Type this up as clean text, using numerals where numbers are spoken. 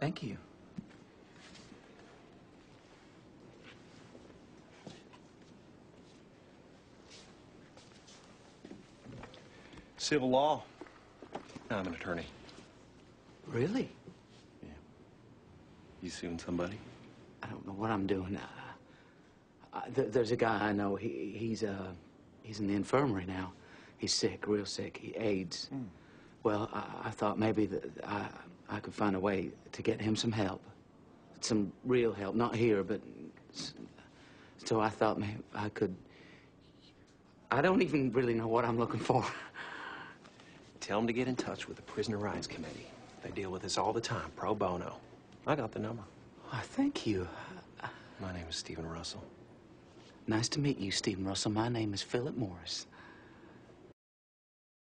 Thank you. Civil law. I'm an attorney. Really? Yeah. You suing somebody? I don't know what I'm doing. There's a guy I know. He's in the infirmary now. He's sick, real sick. AIDS. Mm. Well, I thought maybe that I could find a way to get him some help. Some real help. Not here, but... So I thought maybe I could... I don't even really know what I'm looking for. Tell him to get in touch with the Prisoner Rights Committee. They deal with this all the time, pro bono. I got the number. Oh, thank you. My name is Stephen Russell. Nice to meet you, Stephen Russell. My name is Phillip Morris.